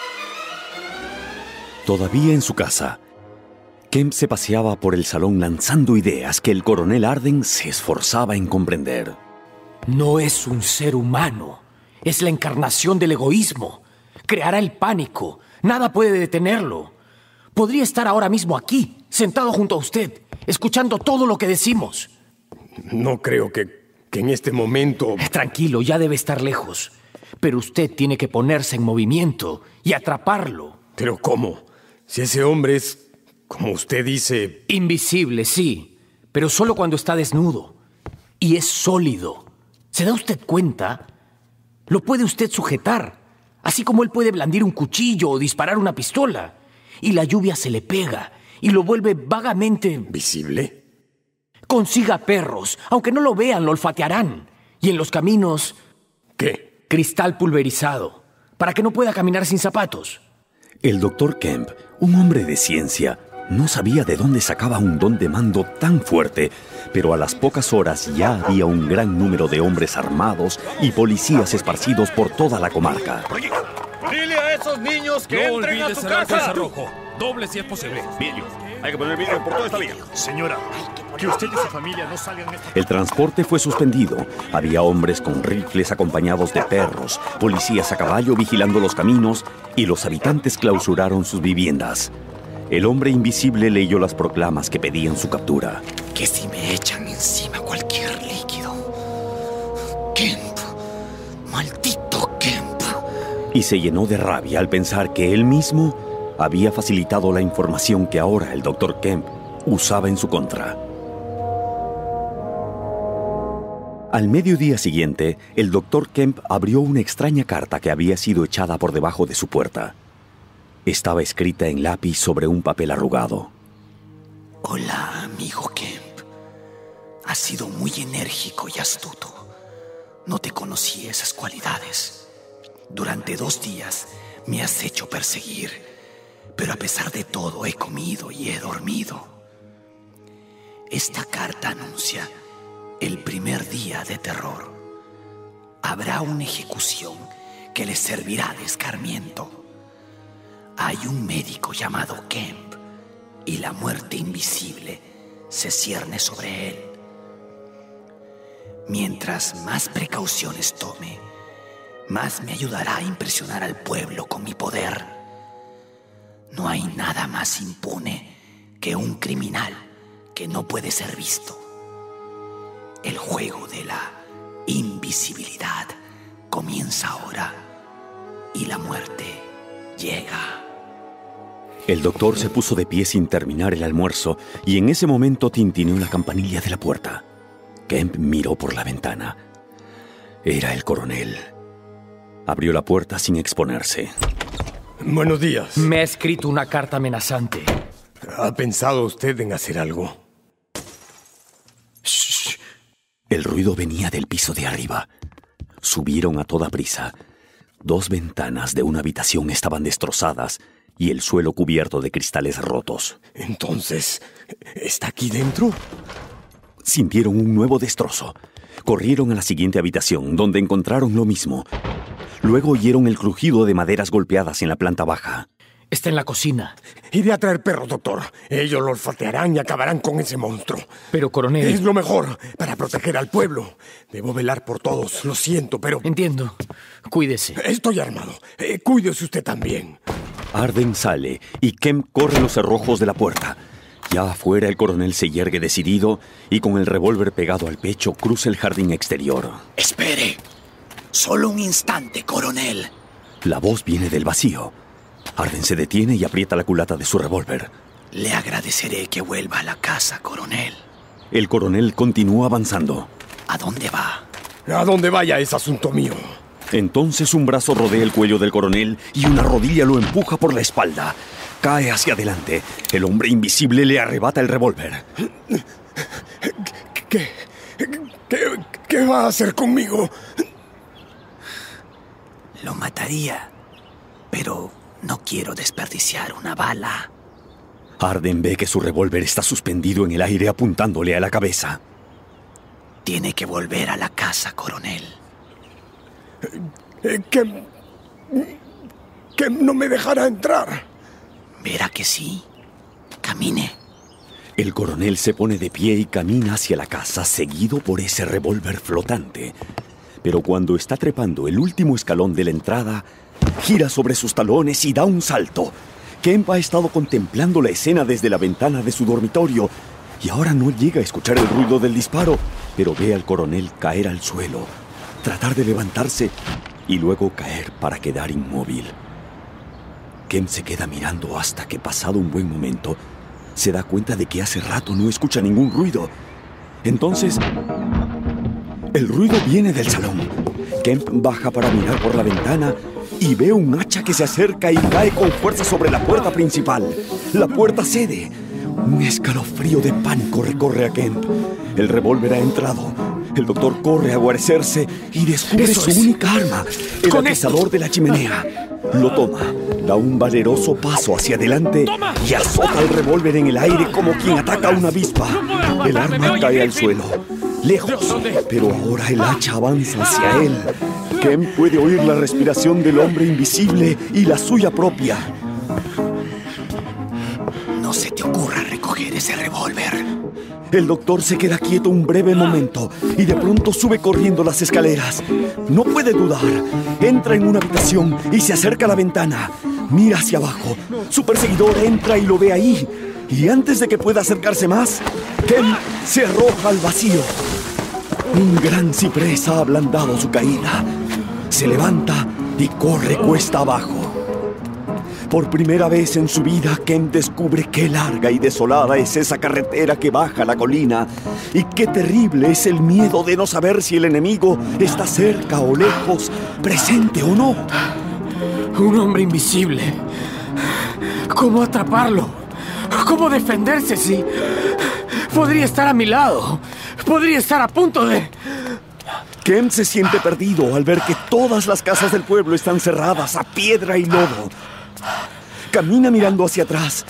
Todavía en su casa, Kemp se paseaba por el salón lanzando ideas que el coronel Arden se esforzaba en comprender. No es un ser humano. Es la encarnación del egoísmo. Creará el pánico. Nada puede detenerlo. Podría estar ahora mismo aquí, sentado junto a usted, escuchando todo lo que decimos. No creo que, que en este momento... Tranquilo, ya debe estar lejos. Pero usted tiene que ponerse en movimiento y atraparlo. ¿Pero cómo? Si ese hombre es, como usted dice... Invisible, sí, pero solo cuando está desnudo. Y es sólido. ¿Se da usted cuenta? Lo puede usted sujetar, así como él puede blandir un cuchillo o disparar una pistola. Y la lluvia se le pega y lo vuelve vagamente... ¿Visible? Consiga perros. Aunque no lo vean, lo olfatearán. Y en los caminos... ¿Qué? Cristal pulverizado, para que no pueda caminar sin zapatos. El doctor Kemp, un hombre de ciencia, no sabía de dónde sacaba un don de mando tan fuerte, pero a las pocas horas ya había un gran número de hombres armados y policías esparcidos por toda la comarca. Dile a esos niños que no entren a su cerrar casa. el rojo. Doble si es posible. Vidrio. Hay que poner vidrio por toda esta vía. Señora, que usted y su familia no salgan de esta... El transporte fue suspendido. Había hombres con rifles acompañados de perros, policías a caballo vigilando los caminos y los habitantes clausuraron sus viviendas. El hombre invisible leyó las proclamas que pedían su captura. ¿Qué si me echan encima cualquier líquido? Kemp, maldito Kemp. Y se llenó de rabia al pensar que él mismo había facilitado la información que ahora el doctor Kemp usaba en su contra. Al mediodía siguiente, el doctor Kemp abrió una extraña carta que había sido echada por debajo de su puerta. Estaba escrita en lápiz sobre un papel arrugado. Hola, amigo Kemp. Has sido muy enérgico y astuto. No te conocí esas cualidades. Durante dos días me has hecho perseguir, pero a pesar de todo he comido y he dormido. Esta carta anuncia el primer día de terror. Habrá una ejecución que les servirá de escarmiento. Hay un médico llamado Kemp y la muerte invisible se cierne sobre él. Mientras más precauciones tome, más me ayudará a impresionar al pueblo con mi poder. No hay nada más impune que un criminal que no puede ser visto. El juego de la invisibilidad comienza ahora y la muerte llega. El doctor se puso de pie sin terminar el almuerzo y en ese momento tintineó la campanilla de la puerta. Kemp miró por la ventana. Era el coronel. Abrió la puerta sin exponerse. Buenos días. Me ha escrito una carta amenazante. ¿Ha pensado usted en hacer algo? Shh. El ruido venía del piso de arriba. Subieron a toda prisa. Dos ventanas de una habitación estaban destrozadas y el suelo cubierto de cristales rotos. Entonces, ¿está aquí dentro? Sintieron un nuevo destrozo. Corrieron a la siguiente habitación, donde encontraron lo mismo. Luego oyeron el crujido de maderas golpeadas en la planta baja. Está en la cocina. Iré a traer perros, doctor. Ellos lo olfatearán y acabarán con ese monstruo. Pero, coronel... Es lo mejor para proteger al pueblo. Debo velar por todos. Lo siento, pero... Entiendo. Cuídese. Estoy armado. Eh, cuídese usted también. Arden sale y Kemp corre los cerrojos de la puerta. Ya afuera el coronel se yergue decidido y con el revólver pegado al pecho cruza el jardín exterior. Espere. Solo un instante, coronel. La voz viene del vacío. Arden se detiene y aprieta la culata de su revólver. Le agradeceré que vuelva a la casa, coronel. El coronel continúa avanzando. ¿A dónde va? A donde vaya es asunto mío. Entonces un brazo rodea el cuello del coronel y una rodilla lo empuja por la espalda. Cae hacia adelante. El hombre invisible le arrebata el revólver. ¿Qué, qué, qué va a hacer conmigo? Lo mataría, pero no quiero desperdiciar una bala. Arden ve que su revólver está suspendido en el aire apuntándole a la cabeza. Tiene que volver a la casa, coronel. Eh, que... que no me dejará entrar. Verá que sí. Camine. El coronel se pone de pie y camina hacia la casa, seguido por ese revólver flotante. Pero cuando está trepando el último escalón de la entrada, gira sobre sus talones y da un salto. Kemp ha estado contemplando la escena desde la ventana de su dormitorio y ahora no llega a escuchar el ruido del disparo, pero ve al coronel caer al suelo, tratar de levantarse y luego caer para quedar inmóvil. Kemp se queda mirando hasta que, pasado un buen momento, se da cuenta de que hace rato no escucha ningún ruido. Entonces, el ruido viene del salón. Kemp baja para mirar por la ventana y ve un hacha que se acerca y cae con fuerza sobre la puerta principal. La puerta cede. Un escalofrío de pánico recorre a Kemp. El revólver ha entrado. El doctor corre a guarecerse y descubre Eso su es. única arma, el Con atizador de la chimenea. Lo toma, da un valeroso paso hacia adelante y azota el revólver en el aire como quien ataca a una avispa. El arma cae al suelo, lejos, pero ahora el hacha avanza hacia él. Kemp puede oír la respiración del hombre invisible y la suya propia. No se te ocurra recoger ese revólver. El doctor se queda quieto un breve momento y de pronto sube corriendo las escaleras. No puede dudar. Entra en una habitación y se acerca a la ventana. Mira hacia abajo. Su perseguidor entra y lo ve ahí. Y antes de que pueda acercarse más, Kemp se arroja al vacío. Un gran ciprés ha ablandado su caída. Se levanta y corre cuesta abajo. Por primera vez en su vida, Kemp descubre qué larga y desolada es esa carretera que baja la colina y qué terrible es el miedo de no saber si el enemigo está cerca o lejos, presente o no. Un hombre invisible. ¿Cómo atraparlo? ¿Cómo defenderse si podría estar a mi lado? Podría estar a punto de... Kemp se siente perdido al ver que todas las casas del pueblo están cerradas a piedra y lodo. Camina mirando hacia atrás.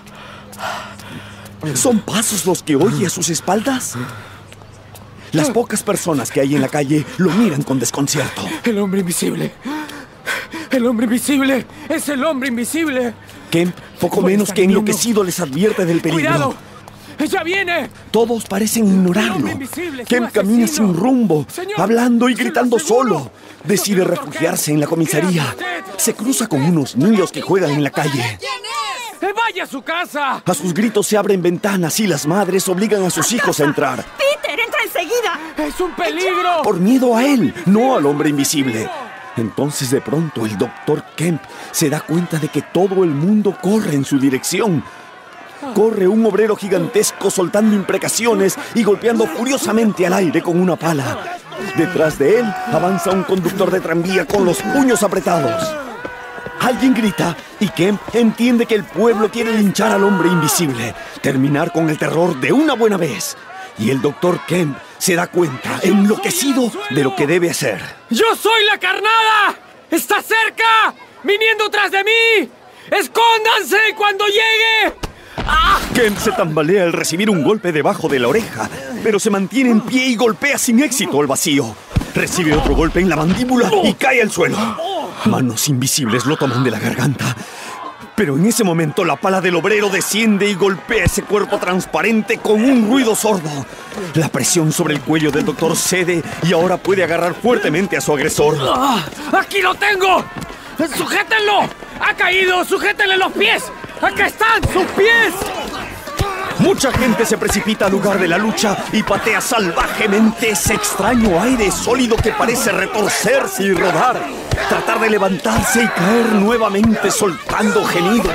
¿Son pasos los que oye a sus espaldas? Las pocas personas que hay en la calle lo miran con desconcierto. El hombre invisible. El hombre invisible. Es el hombre invisible. Kemp, poco menos que enloquecido, les advierte del peligro. ¡Cuidado! ¡Ya viene! Todos parecen ignorarlo. Kemp camina sin rumbo, hablando y gritando solo. Decide refugiarse en la comisaría. Se cruza con unos niños que juegan en la calle. ¡Vaya a su casa! A sus gritos se abren ventanas y las madres obligan a sus hijos a entrar. ¡Peter, entra enseguida! ¡Es un peligro! Por miedo a él, no al hombre invisible. Entonces de pronto el doctor Kemp se da cuenta de que todo el mundo corre en su dirección. Corre un obrero gigantesco soltando imprecaciones y golpeando furiosamente al aire con una pala. Detrás de él avanza un conductor de tranvía con los puños apretados. Alguien grita y Kemp entiende que el pueblo quiere linchar al hombre invisible, terminar con el terror de una buena vez. Y el doctor Kemp se da cuenta, enloquecido, de lo que debe hacer. ¡Yo soy la carnada! ¡Está cerca! ¡Viniendo tras de mí! ¡Escóndanse cuando llegue! ¡Ah! Kemp se tambalea al recibir un golpe debajo de la oreja, pero se mantiene en pie y golpea sin éxito al vacío. Recibe otro golpe en la mandíbula y cae al suelo. Manos invisibles lo toman de la garganta. Pero en ese momento la pala del obrero desciende y golpea ese cuerpo transparente con un ruido sordo. La presión sobre el cuello del doctor cede y ahora puede agarrar fuertemente a su agresor. ¡Ah! ¡Aquí lo tengo! ¡Sujétenlo! ¡Ha caído! ¡Sujétenle los pies! ¡Acá están sus pies! Mucha gente se precipita al lugar de la lucha y patea salvajemente ese extraño aire sólido que parece retorcerse y rodar. Tratar de levantarse y caer nuevamente soltando gemidos.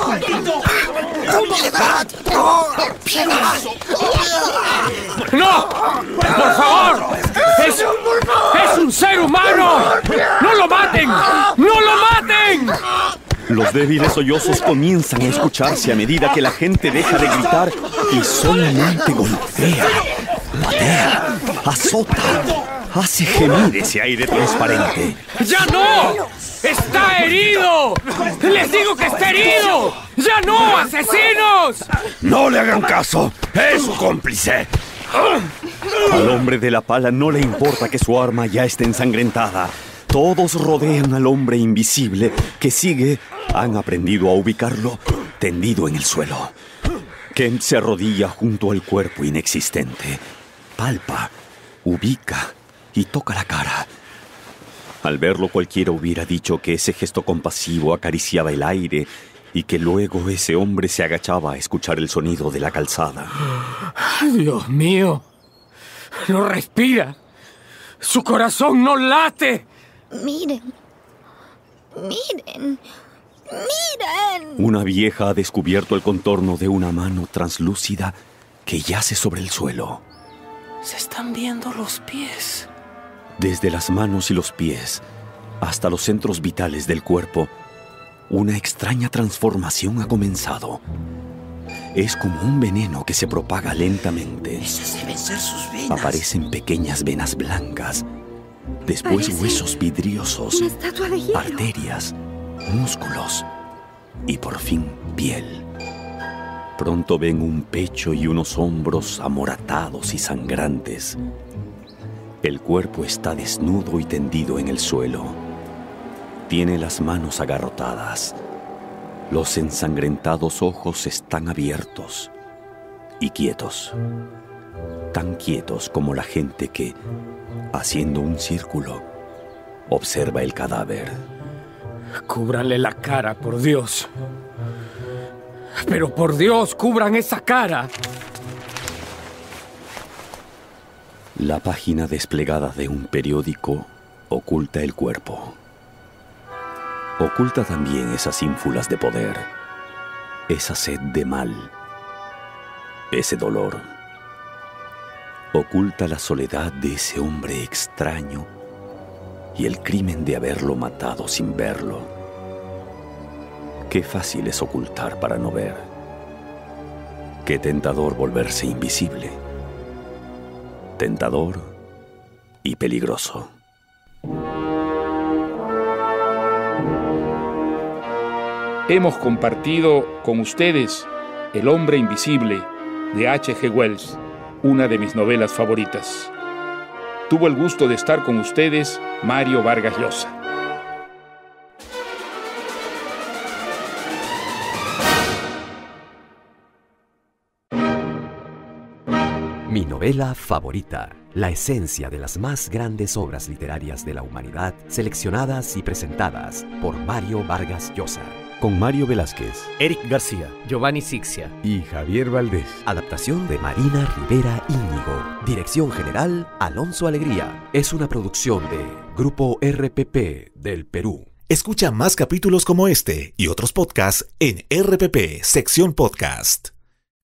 ¡Piedad! ¡No! ¡Piedad! ¡No! ¡Por favor! ¡Es, es un ser humano! ¡No lo maten! ¡No lo maten! Los débiles sollozos comienzan a escucharse a medida que la gente deja de gritar y solamente golpea, patea, azota, hace gemir ese aire transparente. ¡Ya no! ¡Está herido! ¡Les digo que está herido! ¡Ya no, asesinos! ¡No le hagan caso! ¡Es su cómplice! Al hombre de la pala no le importa que su arma ya esté ensangrentada. Todos rodean al hombre invisible que sigue. Han aprendido a ubicarlo tendido en el suelo. Kent se arrodilla junto al cuerpo inexistente. Palpa, ubica y toca la cara. Al verlo cualquiera hubiera dicho que ese gesto compasivo acariciaba el aire y que luego ese hombre se agachaba a escuchar el sonido de la calzada. Dios mío, no respira. Su corazón no late. Miren, miren, miren. Una vieja ha descubierto el contorno de una mano translúcida que yace sobre el suelo. Se están viendo los pies. Desde las manos y los pies hasta los centros vitales del cuerpo, una extraña transformación ha comenzado. Es como un veneno que se propaga lentamente. Esas deben ser sus venas. Aparecen pequeñas venas blancas, después Parece huesos vidriosos, una estatua de hielo. arterias, músculos y por fin piel. Pronto ven un pecho y unos hombros amoratados y sangrantes. El cuerpo está desnudo y tendido en el suelo. Tiene las manos agarrotadas. Los ensangrentados ojos están abiertos y quietos. Tan quietos como la gente que, haciendo un círculo, observa el cadáver. Cúbranle la cara, por Dios. Pero por Dios, cubran esa cara. La página desplegada de un periódico oculta el cuerpo. Oculta también esas ínfulas de poder, esa sed de mal, ese dolor. Oculta la soledad de ese hombre extraño y el crimen de haberlo matado sin verlo. Qué fácil es ocultar para no ver. Qué tentador volverse invisible. Tentador y peligroso. Hemos compartido con ustedes El hombre invisible de H G Wells, una de mis novelas favoritas. Tuvo el gusto de estar con ustedes Mario Vargas Llosa. Mi novela favorita, la esencia de las más grandes obras literarias de la humanidad, seleccionadas y presentadas por Mario Vargas Llosa. Con Mario Velázquez, Eric García, Giovanni Sixia y Javier Valdés. Adaptación de Marina Rivera Íñigo. Dirección general, Alonso Alegría. Es una producción de Grupo R P P del Perú. Escucha más capítulos como este y otros podcasts en R P P, sección podcast.